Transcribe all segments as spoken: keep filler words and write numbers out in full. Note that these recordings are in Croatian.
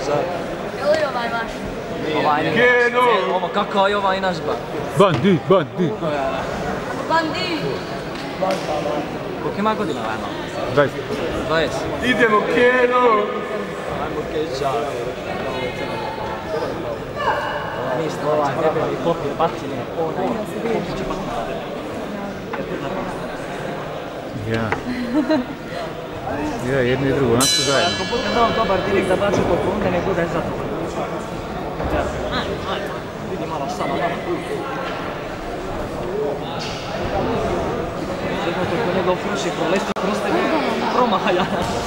može. Jel li ovaj vaš? Ovaj nije. Ovo kako je ovaj naš ba? Bandi, bandi. Bandi! Koliko ima godina ovaj malo? dvadeset. dvadeset. Idemo Keno! Ajmo keća. Mi smo ovaj debeli popije batine, onaj popiće batine. Ja. Ja, jedno i drugo, onako zajedno. Ako budem dao dobar direkt da baci po onda ne bude zadovoljno. Ajde, ajde, vidi malo sama nama. Jedno kako njegov fruši prolesti kroz tebe, promahaja.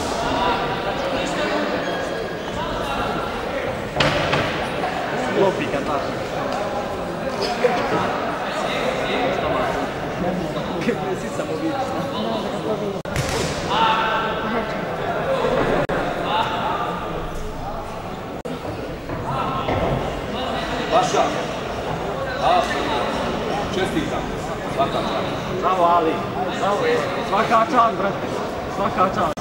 Lopi kad tako. Kako si samo vidiš. Vaša! Čestitam! Svaka čast! Bravo Ali! Bravo! Svaka čast, brate! Svaka čast!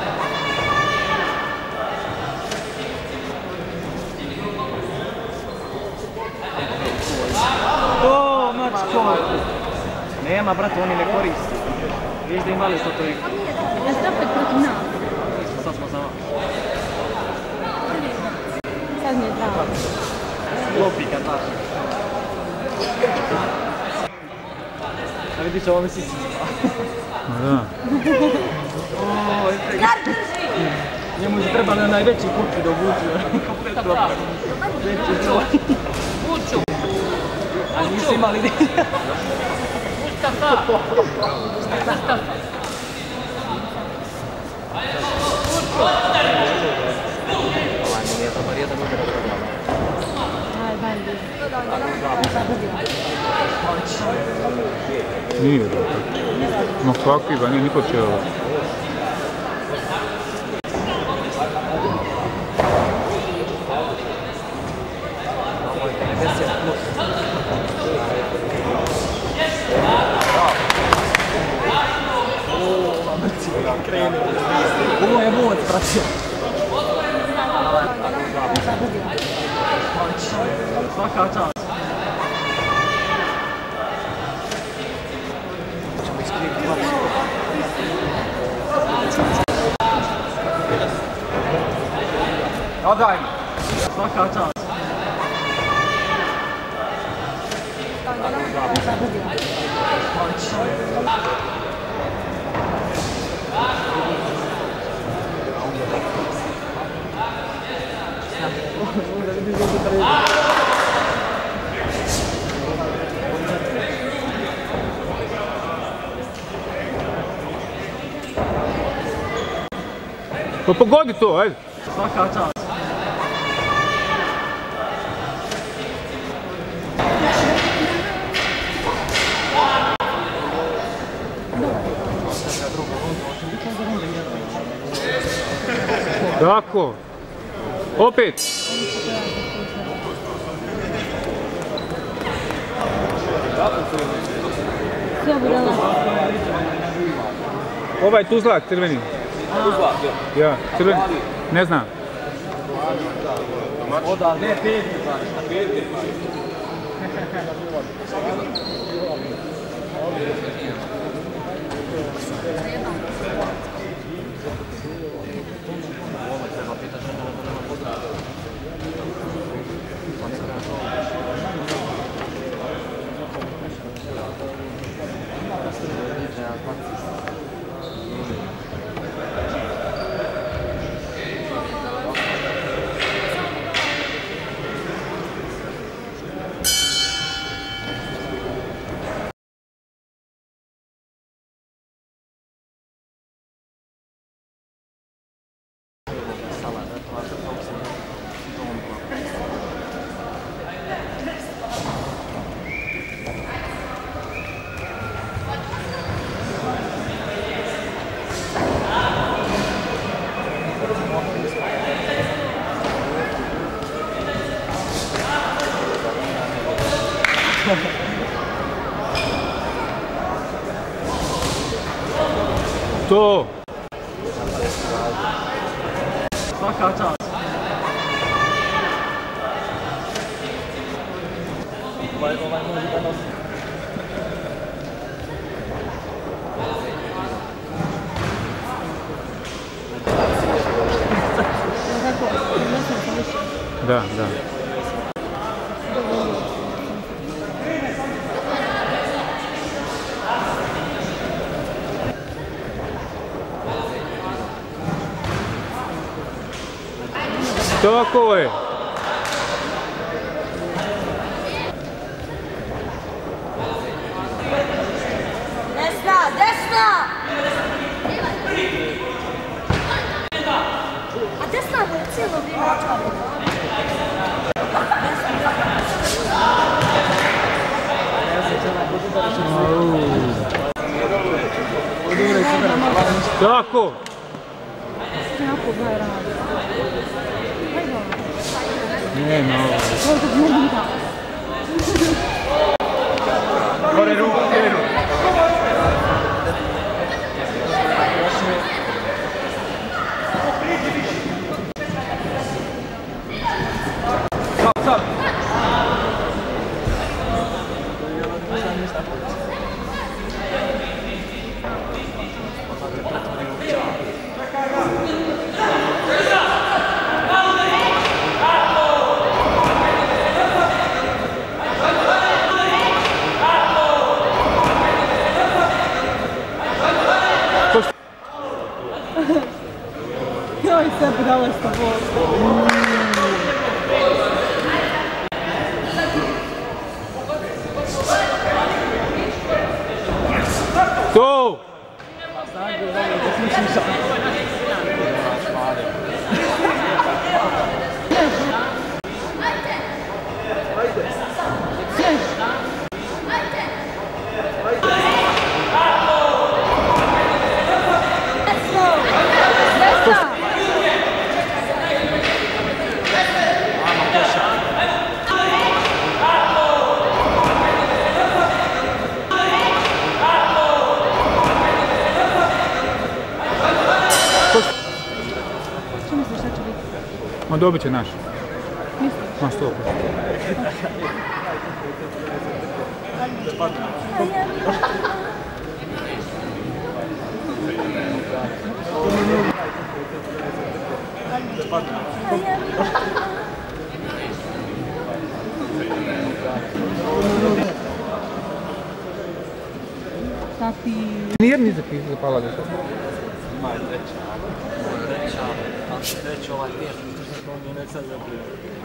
O, mačko! Nema, brate, oni ne koristi. Viš da imali što to je. Ja ste opet protiv nas. Sad smo za vas. Sad mi je drago. Lopi kad tako. A vidiš ovo mi sisi. Ma da. Njemu je trebalo najveći kupi da obučio. Veći čovjek. Uču! A nisu imali ni... Mustafa! Mustafa! Ovaj mi nije dobar jedan udara programa. Aj, bandi. Nije dobro. No kakvi ba, nije niko će ovo. Ovo je moc, braćo. Svaka čast. Ćemo iskriviti glavu. Odaj! Svaka čast. Pa pogodi to, ajde. Svaka čast. Tako. Opet. Sve budala. Ovaj tuzlak, crveni. Tuzlak, ja. Ja, crveni. Ne znam. Oda, ne, pet. Peti. To! Svaka čast! ovaj može da nosi. Da, da. Tako je. Desna, desna! A desna je cijelo vrijeme očekala. Tako. Jako ga je radi. Ne, no. Koliko bi ne da. Gore ruku, gore ruku. Stop, stop! Joj, sve budala što bol. To! Što misliš šta će biti? Ma dobit će naš. Misliš? Ma sto posto. Tapi... Nijer ni zapala da to. Ima je treća. Treća, ali treća ovaj pjesmi, što sam to nije nek sad zapio.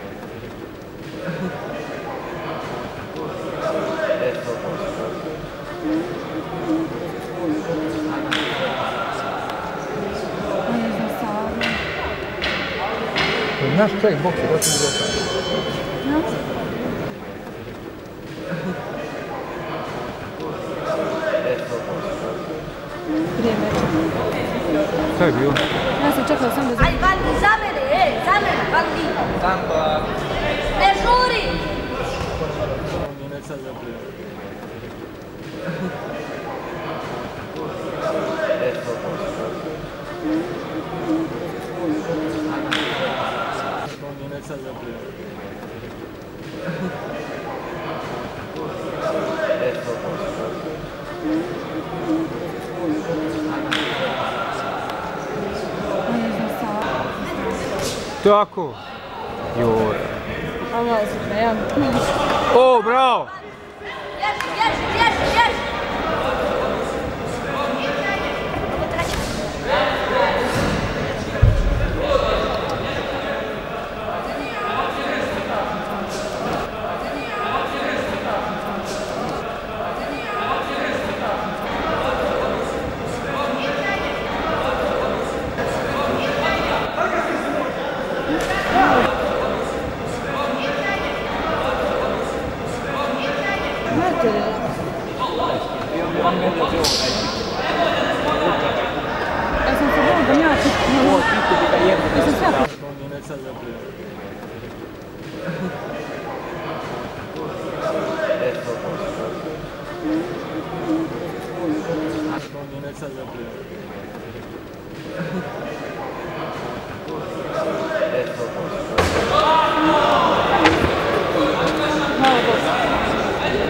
Ne znam sada. Naš čovjek bokse, doći mi dosta. Ja? Prije večera. Šta je bilo? Ja sam čekala sam da znam. Aj, Valdi, za mene, ej, za mene, Valdi. Samba! Ne žuri! To nije nek sad zapio. To nije nek sad zapio. Ne znam sada. Tako. Joj. Ali malo se ne, ja. O, bravo! Ježi, ježi, ježi, ježi! Ovo treća. Znate, ja sam se vrlo da ja čekala. Ovo ti bi ga jedno Ja sam sve da to nije nek sad zapio. To nije nek sad zapio. malo bolje.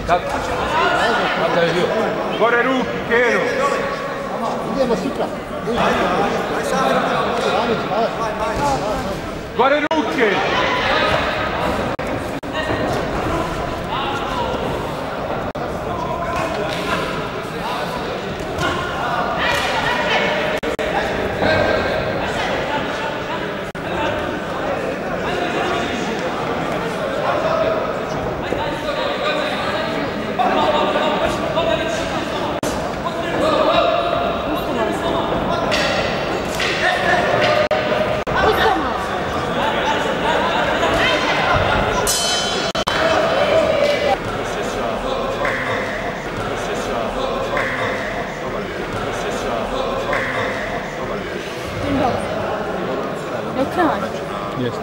Kako? Kako je bio? Gore ruke, Kero! Idemo sutra. Gore ruke! Jest.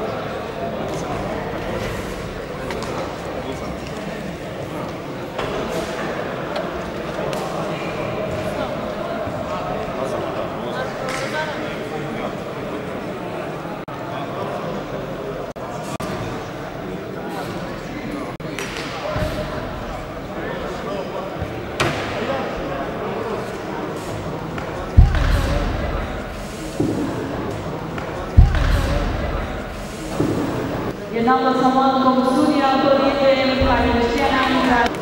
Jednako samo kom sudija to dijete, pa je još jedan